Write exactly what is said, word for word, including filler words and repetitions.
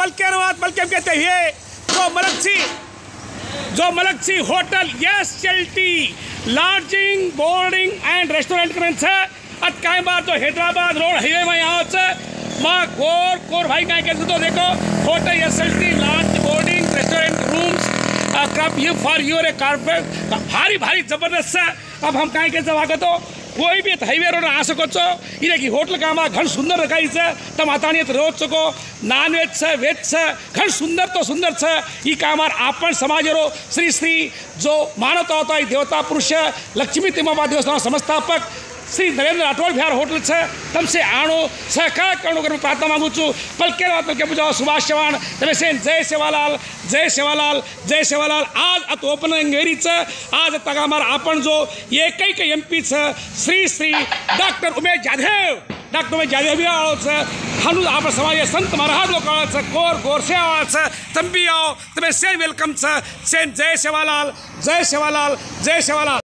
बल्कि अनुवाद बल्कि हम कहते हैं जो मलकसी जो मलकसी होटल यस चलती लॉजिंग बोर्डिंग एंड रेस्टोरेंट करें है अत काय बार जो हैदराबाद रोड हाईवे में यहाँ से माँ कोर कोर भाई क्या कहते तो देखो होटल यस चलती लॉज बोर्डिंग रेस्टोरेंट रूम्स कप यू फॉर योर कार्पेट भारी भारी जबरदस्त है। अब हम कहीं कहते वागत हो कोई भी हाईवे रोड आ सको छो इने की होटल का घण सुंदर रखाई है तम अताणी रोज सको नॉन वेज से वेज से घण सुंदर तो सुंदर है ये काम आपण समाज रो श्री श्री जो मानवता होता देवता पुरुष लक्ष्मी तिम्मा देवस्थान संस्थापक श्री नरेंद्र राठौड़ बिहार होटल है तमसे आणो सहकार करणो कर प्रार्थना मांगू छू पलके बात पलके बुझाओ सुभाष चौहान तमे सेन जय सेवालाल जय सेवालाल जय सेवालाल आज अत ओपनिंग वेरी है आज तक हमारा आपण जो एकैक एम पी है श्री श्री डॉक्टर उमेश जाधव डॉक्टर उमेश जाधव भी आओ है हनु आप समाज संत महाराज लोग से कोर गोर से आवा है तम भी आओ तमे सेन वेलकम है सेन जय सेवालाल जय सेवालाल जय सेवालाल।